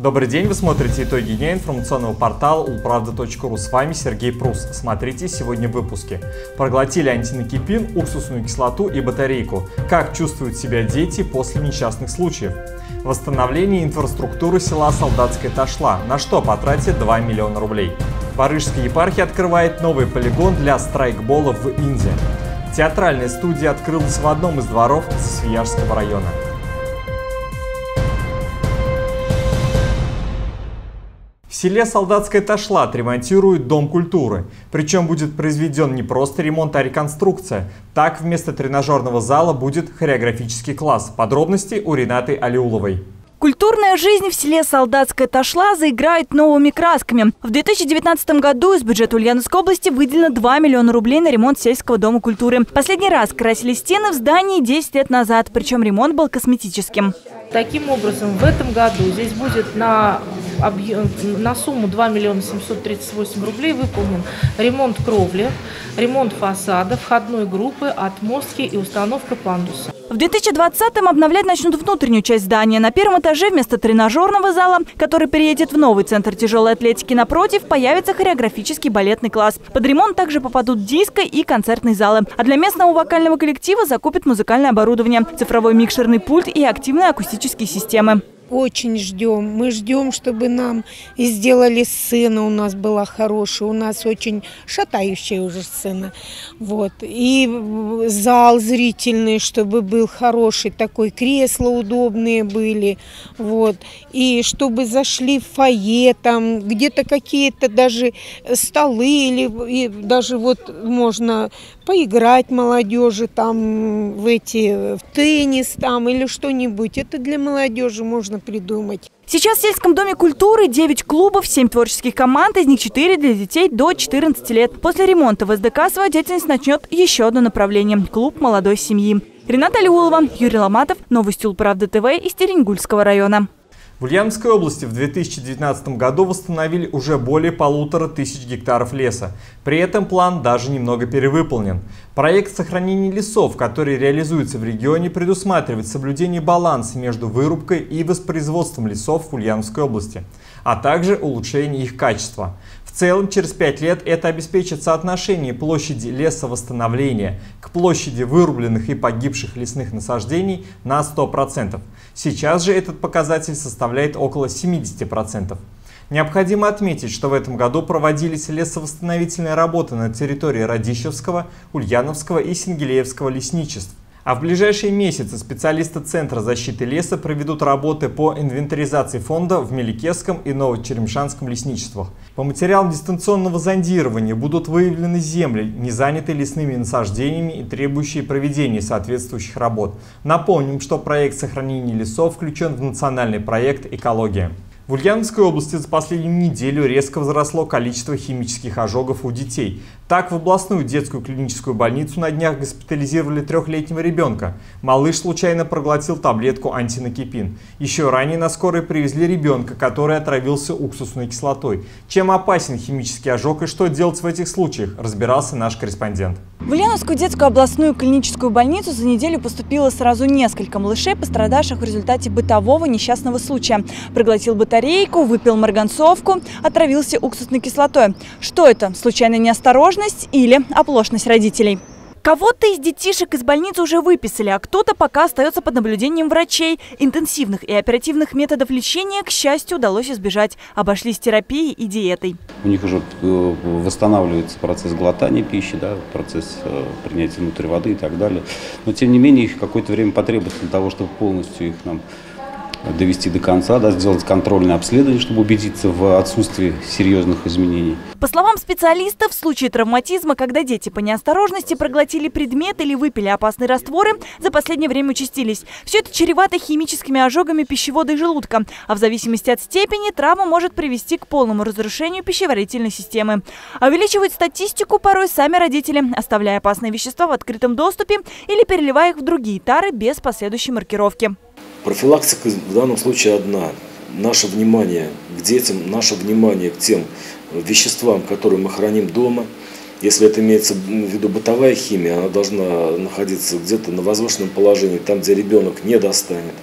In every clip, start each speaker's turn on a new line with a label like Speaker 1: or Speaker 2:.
Speaker 1: Добрый день, вы смотрите итоги дня информационного портала ulpravda.ru. С вами Сергей Прус. Смотрите сегодня в выпуске. Проглотили антинакипин, уксусную кислоту и батарейку. Как чувствуют себя дети после несчастных случаев? Восстановление инфраструктуры села Солдатская Ташла. На что потратят 2 миллиона рублей? Парижская епархия открывает новый полигон для страйкбола в Индии. Театральная студия открылась в одном из дворов Засвияжского района. В селе Солдатская Ташла отремонтируют Дом культуры. Причем будет произведен не просто ремонт, а реконструкция. Так, вместо тренажерного зала будет хореографический класс. Подробности у Ренаты Алиуловой.
Speaker 2: Культурная жизнь в селе Солдатская Ташла заиграет новыми красками. В 2019 году из бюджета Ульяновской области выделено 2 миллиона рублей на ремонт сельского дома культуры. Последний раз красили стены в здании 10 лет назад, причем ремонт был косметическим.
Speaker 3: Таким образом, в этом году здесь будет на сумму 2 миллиона 738 рублей выполнен ремонт кровли, ремонт фасада, входной группы, отмостки и установка пандуса.
Speaker 2: В 2020-м обновлять начнут внутреннюю часть здания. На первом этаже вместо тренажерного зала, который переедет в новый центр тяжелой атлетики, напротив, появится хореографический балетный класс. Под ремонт также попадут диско и концертные залы. А для местного вокального коллектива закупят музыкальное оборудование, цифровой микшерный пульт и активные акустические системы.
Speaker 4: Очень ждем. Мы ждем, чтобы нам и сделали сцену. У нас была хорошая, у нас очень шатающая уже сцена. Вот. И зал зрительный, чтобы был хороший, такой, кресла удобные были. Вот. И чтобы зашли в фойе, там где-то какие-то даже столы, или даже вот можно поиграть молодежи там в теннис там или что-нибудь. Это для молодежи можно придумать.
Speaker 2: Сейчас в сельском доме культуры 9 клубов, 7 творческих команд, из них 4 для детей до 14 лет. После ремонта в СДК свою деятельность начнет еще одно направление – клуб молодой семьи. Рената Алиулова, Юрий Ломатов, новости Улправда ТВ из Теренгульского района.
Speaker 1: В Ульяновской области в 2019 году восстановили уже более 1500 гектаров леса. При этом план даже немного перевыполнен. Проект сохранения лесов, который реализуется в регионе, предусматривает соблюдение баланса между вырубкой и воспроизводством лесов в Ульяновской области, а также улучшение их качества. В целом, через 5 лет это обеспечит соотношение площади лесовосстановления к площади вырубленных и погибших лесных насаждений на 100%. Сейчас же этот показатель составляет около 70%. Необходимо отметить, что в этом году проводились лесовосстановительные работы на территории Радищевского, Ульяновского и Сенгелеевского лесничеств. А в ближайшие месяцы специалисты Центра защиты леса проведут работы по инвентаризации фонда в Меликесском и Новочеремшанском лесничествах. По материалам дистанционного зондирования будут выявлены земли, не занятые лесными насаждениями и требующие проведения соответствующих работ. Напомним, что проект сохранения лесов включен в национальный проект «Экология». В Ульяновской области за последнюю неделю резко возросло количество химических ожогов у детей. Так, в областную детскую клиническую больницу на днях госпитализировали 3-летнего ребенка. Малыш случайно проглотил таблетку антинакипин. Еще ранее на скорой привезли ребенка, который отравился уксусной кислотой. Чем опасен химический ожог и что делать в этих случаях, разбирался наш корреспондент.
Speaker 2: В Ульяновскую детскую областную клиническую больницу за неделю поступило сразу несколько малышей, пострадавших в результате бытового несчастного случая. Проглотил батарейку, выпил марганцовку, отравился уксусной кислотой. Что это? Случайная неосторожность или оплошность родителей? Кого-то из детишек из больницы уже выписали, а кто-то пока остается под наблюдением врачей. Интенсивных и оперативных методов лечения, к счастью, удалось избежать. Обошлись терапией и диетой.
Speaker 5: У них уже восстанавливается процесс глотания пищи, да, процесс принятия внутрь воды и так далее. Но, тем не менее, их какое-то время потребуется для того, чтобы полностью их нам довести до конца, да, сделать контрольное обследование, чтобы убедиться в отсутствии серьезных изменений.
Speaker 2: По словам специалистов, в случае травматизма, когда дети по неосторожности проглотили предмет или выпили опасные растворы, за последнее время участились. Все это чревато химическими ожогами пищевода и желудка, а в зависимости от степени травма может привести к полному разрушению пищеварительной системы. А увеличивают статистику порой сами родители, оставляя опасные вещества в открытом доступе или переливая их в другие тары без последующей маркировки.
Speaker 6: Профилактика в данном случае одна. Наше внимание к детям, наше внимание к тем веществам, которые мы храним дома. Если это имеется в виду бытовая химия, она должна находиться где-то на возвышенном положении, там, где ребенок не достанет.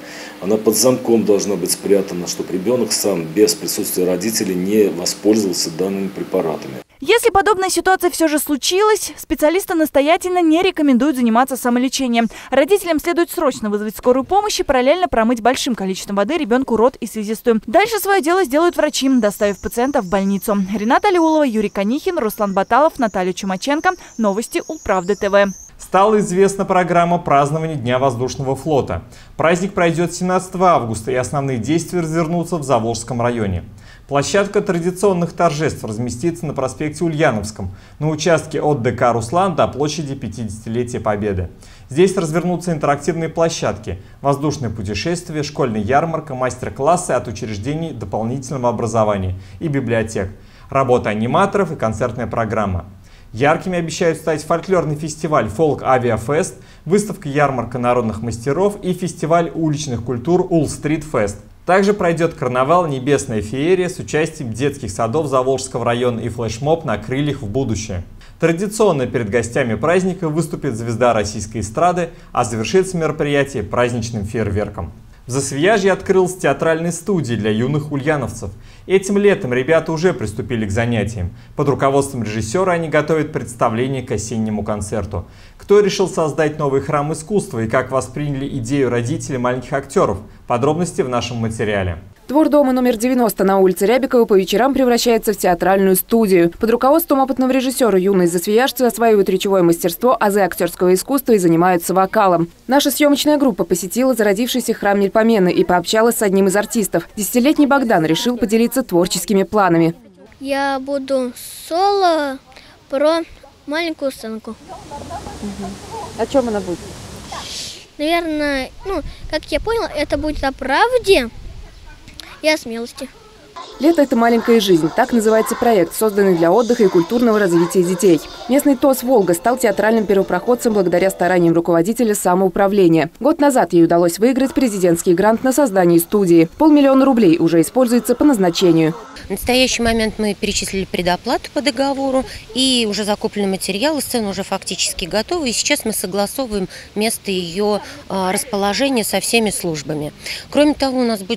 Speaker 6: она под замком должна быть спрятана, чтобы ребенок сам без присутствия родителей не воспользовался данными препаратами.
Speaker 2: Если подобная ситуация все же случилась, специалисты настоятельно не рекомендуют заниматься самолечением. Родителям следует срочно вызвать скорую помощь и параллельно промыть большим количеством воды ребенку рот и слизистую. Дальше свое дело сделают врачи, доставив пациента в больницу. Рената Алиулова, Юрий Конихин, Руслан Баталов, Наталья Чумаченко. Новости Улправды ТВ.
Speaker 1: Стала известна программа празднования Дня воздушного флота. Праздник пройдет 17 августа, и основные действия развернутся в Заволжском районе. Площадка традиционных торжеств разместится на проспекте Ульяновском, на участке от ДК «Руслан» до площади 50-летия Победы. Здесь развернутся интерактивные площадки, воздушное путешествие, школьная ярмарка, мастер-классы от учреждений дополнительного образования и библиотек, работа аниматоров и концертная программа. Яркими обещают стать фольклорный фестиваль «Фолк-Авиафест», выставка-ярмарка народных мастеров и фестиваль уличных культур «Ул-Стрит-Фест». Также пройдет карнавал «Небесная феерия» с участием детских садов Заволжского района и флешмоб «На крыльях в будущее». Традиционно перед гостями праздника выступит звезда российской эстрады, а завершится мероприятие праздничным фейерверком. В Засвияжье открылась театральная студия для юных ульяновцев. Этим летом ребята уже приступили к занятиям. Под руководством режиссера они готовят представление к осеннему концерту. Кто решил создать новый храм искусства и как восприняли идею родители маленьких актеров? Подробности в нашем материале.
Speaker 7: Двор дома номер 90 на улице Рябикова по вечерам превращается в театральную студию. Под руководством опытного режиссера юные засвияжцы осваивают речевое мастерство, азы актерского искусства и занимаются вокалом. Наша съемочная группа посетила зародившийся храм Нельпомены и пообщалась с одним из артистов. 10-летний Богдан решил поделиться творческими планами.
Speaker 8: Я буду соло про маленькую сценку.
Speaker 7: О чем она будет?
Speaker 8: Наверное, как я понял, это будет о правде и о смелости.
Speaker 7: «Лето – это маленькая жизнь». Так называется проект, созданный для отдыха и культурного развития детей. Местный ТОС «Волга» стал театральным первопроходцем благодаря стараниям руководителя самоуправления. Год назад ей удалось выиграть президентский грант на создание студии. 500 000 рублей уже используется по назначению.
Speaker 9: В настоящий момент мы перечислили предоплату по договору и уже закуплены материалы, сцена уже фактически готова. И сейчас мы согласовываем место ее расположения со всеми службами. Кроме того, у нас будет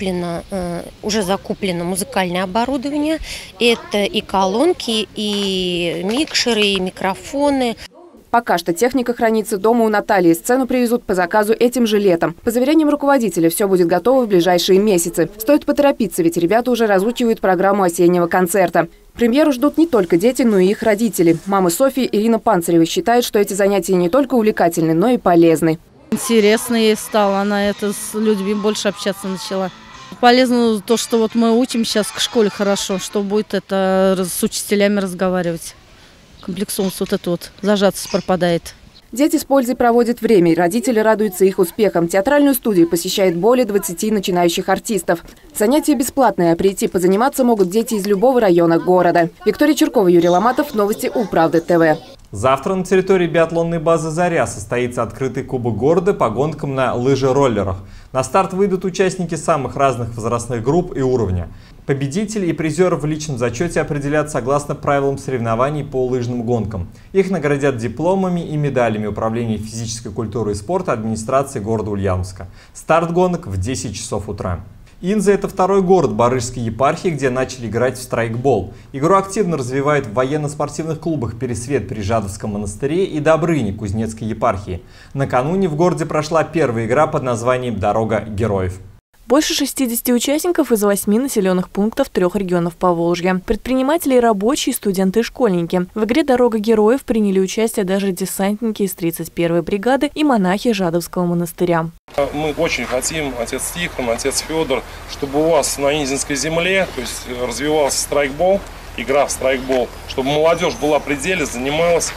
Speaker 9: уже закуплено музыкальное оборудование. Это и колонки, и микшеры, и микрофоны.
Speaker 7: Пока что техника хранится дома у Натальи. Сцену привезут по заказу этим же летом. По заверениям руководителя, все будет готово в ближайшие месяцы. Стоит поторопиться, ведь ребята уже разучивают программу осеннего концерта. Премьеру ждут не только дети, но и их родители. Мама Софьи Ирина Панцарева считает, что эти занятия не только увлекательны, но и полезны.
Speaker 10: Интересно ей стало, она с людьми больше общаться начала. Полезно то, что мы учим сейчас к школе хорошо, что будет с учителями разговаривать. Комплексовность зажатость пропадает.
Speaker 7: Дети с пользой проводят время, и родители радуются их успехам. Театральную студию посещает более 20 начинающих артистов. Занятия бесплатные, а прийти позаниматься могут дети из любого района города. Виктория Чуркова, Юрий Ломатов, новости Улправды ТВ.
Speaker 1: Завтра на территории биатлонной базы «Заря» состоится открытый кубок города по гонкам на лыжероллерах. На старт выйдут участники самых разных возрастных групп и уровня. Победители и призеры в личном зачете определят согласно правилам соревнований по лыжным гонкам. Их наградят дипломами и медалями Управления физической культуры и спорта администрации города Ульяновска. Старт гонок в 10 часов утра. Инза – это второй город Барыжской епархии, где начали играть в страйкбол. Игру активно развивают в военно-спортивных клубах «Пересвет» при Жадовском монастыре и «Добрыни» Кузнецкой епархии. Накануне в городе прошла первая игра под названием «Дорога героев».
Speaker 2: Больше 60 участников из 8 населенных пунктов 3 регионов Поволжья. Предприниматели, рабочие, студенты и школьники. В игре «Дорога героев» приняли участие даже десантники из 31-й бригады и монахи Жадовского монастыря.
Speaker 11: Мы очень хотим, отец Тихон, отец Федор, чтобы у вас на Инзинской земле развивался страйкбол, игра в страйкбол, чтобы молодежь была в пределе, занималась,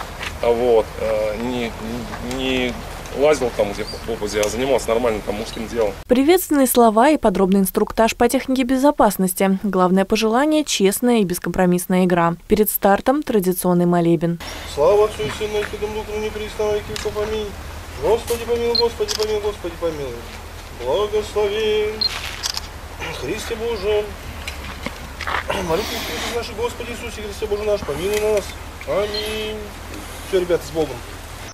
Speaker 11: не лазил там, где попадя, а занимался нормальным мужским делом.
Speaker 2: Приветственные слова и подробный инструктаж по технике безопасности. Главное пожелание – честная и бескомпромиссная игра. Перед стартом традиционный молебен.
Speaker 12: Слава Отцу и Сыну и Святому Духу, не приставай к веку, аминь. Господи помилуй, Господи помилуй, Господи помилуй. Благослови Христе Боже. Молитвы Христе наши, Господи Иисусе Христе Боже наш, помилуй нас. Аминь. Все, ребята, с Богом.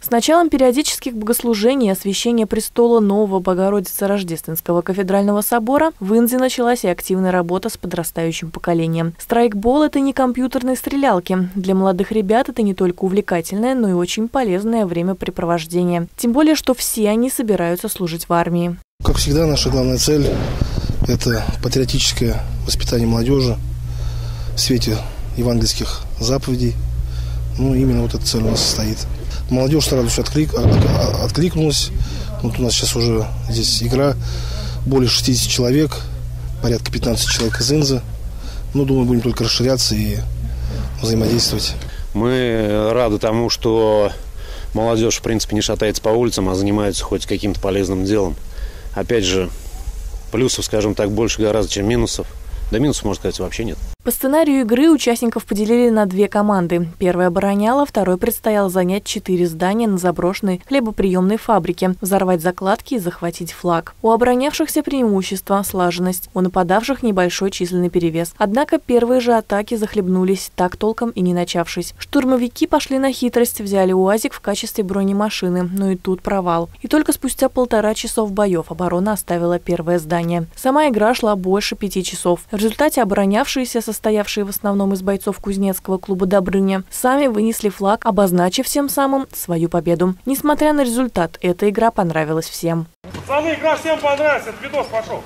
Speaker 13: С началом периодических богослужений и освящения престола Нового Богородицы Рождественского кафедрального собора в Инзе началась и активная работа с подрастающим поколением. Страйкбол – это не компьютерные стрелялки. Для молодых ребят это не только увлекательное, но и очень полезное времяпрепровождение. Тем более, что все они собираются служить в армии.
Speaker 14: Как всегда, наша главная цель – это патриотическое воспитание молодежи в свете евангельских заповедей. Именно вот эта цель у нас состоит. Молодежь сразу же откликнулась. Вот у нас сейчас уже здесь игра. Более 60 человек, порядка 15 человек из Инзы. Думаю, будем только расширяться и взаимодействовать.
Speaker 15: Мы рады тому, что молодежь, в принципе, не шатается по улицам, а занимается хоть каким-то полезным делом. Опять же, плюсов, скажем так, больше гораздо, чем минусов. Да минусов, можно сказать, вообще нет.
Speaker 13: По сценарию игры участников поделили на две команды. Первая обороняла, второй предстояло занять 4 здания на заброшенной хлебоприемной фабрике, взорвать закладки и захватить флаг. У оборонявшихся преимущество – слаженность, у нападавших небольшой численный перевес. Однако первые же атаки захлебнулись, так толком и не начавшись. Штурмовики пошли на хитрость, взяли УАЗик в качестве бронемашины, но и тут провал. И только спустя 1,5 часа боев оборона оставила первое здание. Сама игра шла больше 5 часов. В результате оборонявшиеся, состоявшие в основном из бойцов Кузнецкого клуба «Добрыня», сами вынесли флаг, обозначив тем самым свою победу. Несмотря на результат, эта игра понравилась всем.
Speaker 12: Пацаны, игра всем понравилась, этот видос пошел.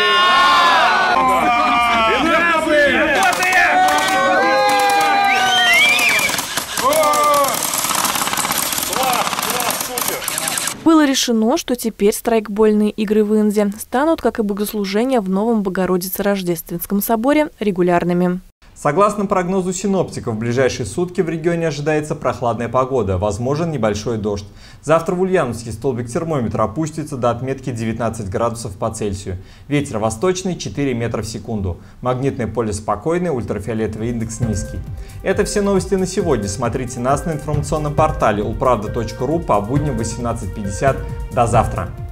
Speaker 13: Было решено, что теперь страйкбольные игры в Инзе станут, как и богослужения в Новом Богородице-Рождественском соборе, регулярными.
Speaker 1: Согласно прогнозу синоптиков, в ближайшие сутки в регионе ожидается прохладная погода, возможен небольшой дождь. Завтра в Ульяновске столбик термометра опустится до отметки 19 градусов по Цельсию. Ветер восточный 4 метра в секунду. Магнитное поле спокойное, ультрафиолетовый индекс низкий. Это все новости на сегодня. Смотрите нас на информационном портале ulpravda.ru по будням 18:50. До завтра.